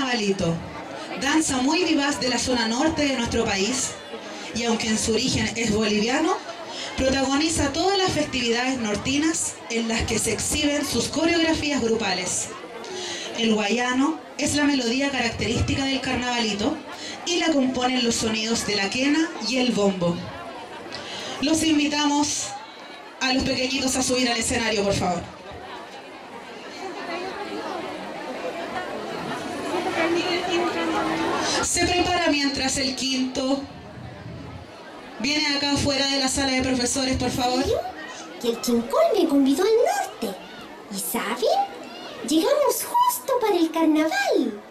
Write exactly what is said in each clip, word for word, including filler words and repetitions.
carnavalito, danza muy vivaz de la zona norte de nuestro país, y aunque en su origen es boliviano, protagoniza todas las festividades nortinas en las que se exhiben sus coreografías grupales. El guayano es la melodía característica del carnavalito y la componen los sonidos de la quena y el bombo. Los invitamos a los pequeñitos a subir al escenario, por favor. Se prepara mientras el quinto viene acá afuera de la sala de profesores, por favor. Que el Quincol me convidó al norte. ¿Y saben? Llegamos justo para el carnaval.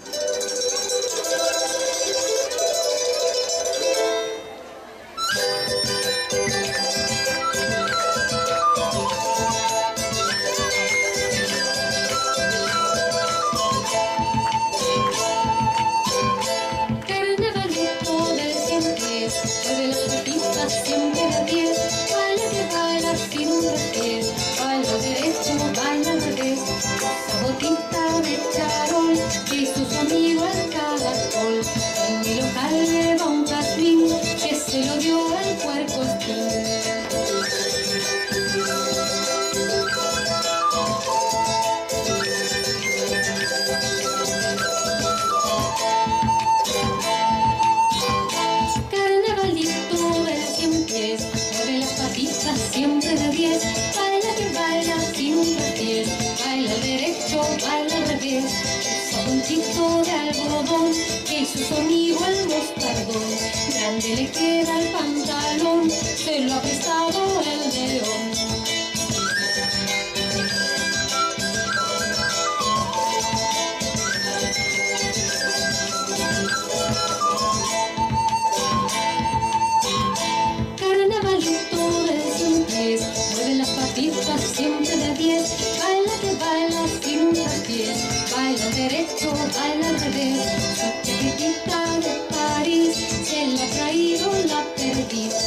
Su amigo el mostardón, grande le queda el pantalón, se lo ha prestado el león. Carnavalito de siempre, mueve las patitas siempre de diez, baila que baila sin traspiés, baila derecho, baila al revés. Chiquitita de París, se la ha traído la perdiz.